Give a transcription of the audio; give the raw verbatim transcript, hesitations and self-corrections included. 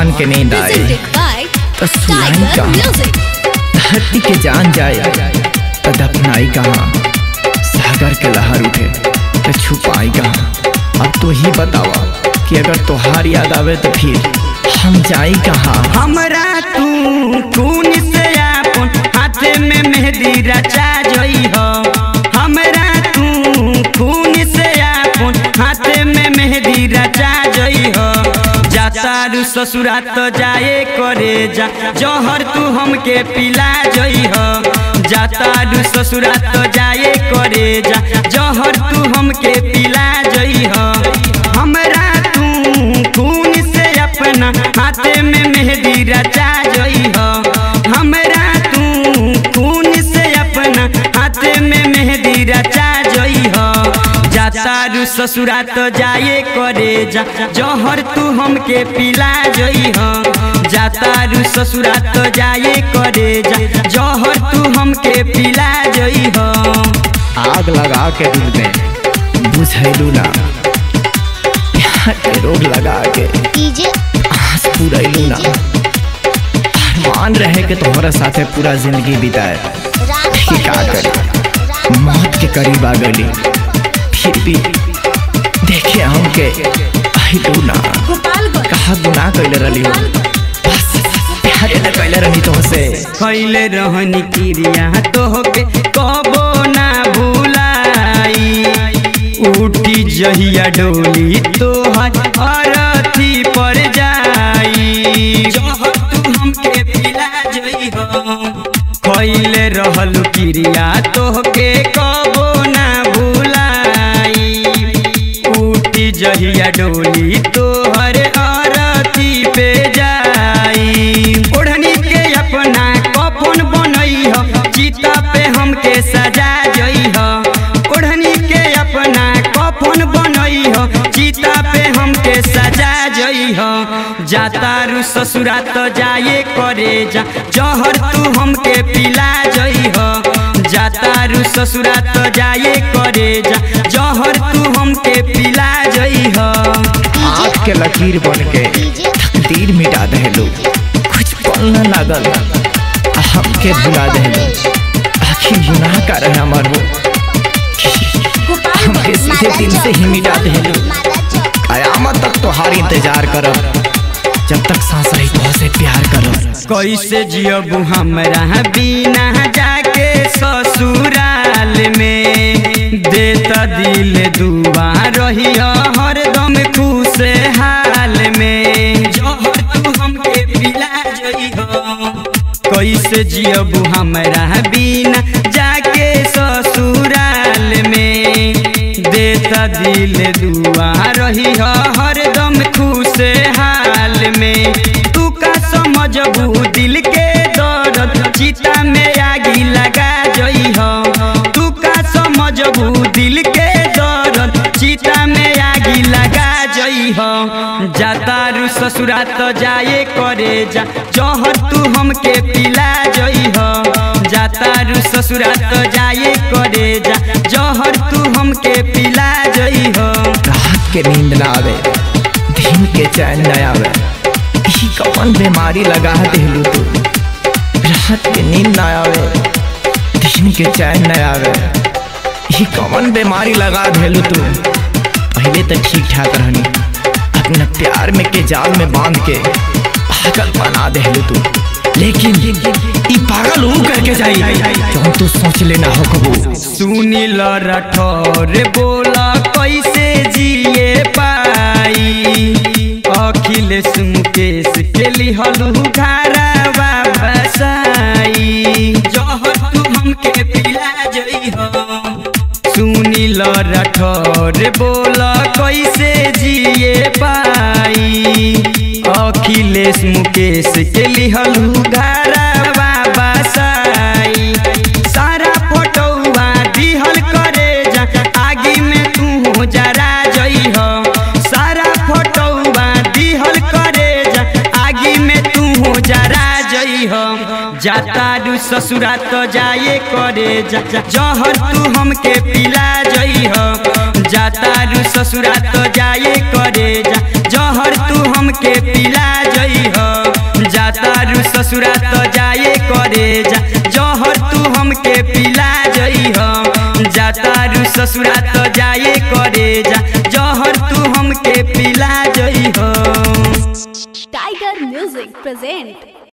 तूफान के नींद आए तो सुनाई कहाँ, धरती के जान जाए तो दफनाई कहाँ, सागर के लहर उठे तो छुपाई कहाँ। अब तो ही बतावा कि अगर तोहार याद आवे तो फिर हम जाई कहाँ। हमरा तू खून से आपन हाथे में मेहंदी रचा जोई हो, हमरा तू खून से आपन हाथे में मेहंदी रचा जोई हो। जातारू ससुरा तो जाए करे जा, जहर तू हमके पिला जोई हो। जातारू ससुरा तो जाए करे जा, जहर तू हमके पिला जोई हो। हमरा तू खून से अपना हाथे में मेहंदी रचा जोई हो, हमरा तू खून से अपना हाथे में मेहंदी रचा जोई हो। जातारू ससुरा तो जाए करे जा, जहर तू हमके पिला जोई हो। जातारू ससुरा तो जाए करे जा, जहर तू हमके पिला जोई हो। आग लगा के दिल में बुझैलू ना, रोड लगा के आस पुरैलू ना। मान रहे कि तुम्हारा साथे पूरा जिंदगी बिताए, क्या करे मौत के करीब आ गई, फिर भी देखे हमके आइलू ना। कहा गुनाह कैले रही हो, बस प्यार न कैले रही तुमसे। कैले रहनी क्रिया तोहके कबो ना भुलाई, उठी जहिया डोली तोहर अरथी पर जाई, जहर तू हमके पिला जोई हो। कैले रहलू क्रिया तोहके कबो ना भुलाई, उठी जहिया डोली तोहर अरथी पे जाई। ओढ़नी के अपना कफन बनई हो, चिता पे हमके सजा जोई हो। ओढ़नी के अपना कफन बनई हो, चिता पे हमके सजा जोई हो। जातारू ससुरा तो जाए करे जा, जहर तू हमके पिला जोई हो। जातारू ससुरा तो जाए करे जा, जहर तू हमके पिला जोई हो। आँख के लकीर बन के तकदीर मिटा देलू, कुछ पल न लागल हमके भुला देलू। आखिर गुनाह का रहे हमार वो, हमके सीधे दिल से ही मिटा देलू। कयामत तक तोहार इंतजार करब, जब तक सांस रही तो से प्यार करब। कैसे जियबू हमरा बिना जाके ससुराल में, देता दिल दुआ रही हरदम खुश हाल में, जहर तू हमके पिला जोई हो। कैसे जियबू हमरा बिना जाके ससुराल में, देता दिल दुआ रही हरदम खुश हाल में। तू का समझबू दिल के दर्द, चिता में आगी लगा जोई हो। तू का समझबू दिल के दर्द, चिता में आगी लगा जोई हो। जातारू ससुरा तो जाए करे जा, जहर तू हमके पिला जोई हो। जातारू ससुरा तो जाए करे जा, जहर तू हमके पिला जोई हो। रात के नींद ना आवे, दिन के चैन न आवे, ई कौन बीमारी लगा देलू तू। रात के नींद ना आवे, दिन के चैन न आवे, ई कौन बीमारी लगा देलू तू। पहले तो ठीक ठाक रहनी, अपना प्यार में के जाल में बांध के पागल बना देलू तू। लेकिन ई पागल हूँ करके जाई, जो तू सोच लेना हो कबू। सुनील राठौर बोला कैसे जिए पाई, अखिलेश मुकेश के लिहलू घरवा बसाई, जहर तू हमके पिला जोई हो। सुनील राठौर बोला कैसे जिए पाई, अखिलेश मुकेश के लिहलू घरवा बसाई। सारा फोटोवा दिहल करे जा, आगी में तू जरा जोई हो। सारा फोटोवा दिहल करे जा, आगी में तू जरा जोई हो। जातारू ससुरा तो जाए करे जा, जहर तू हमके पिला जोई हो। जातारू ससुरा तो जाए करे जा, जहर तू हमके पिला जोई हो। तारू ससुरा तो जाए करे जा जहर तू हमके पिला जई हो जा तारू ससुरा तो जाए करे जा जहर तू हमके पिला जई हो। Tiger Music present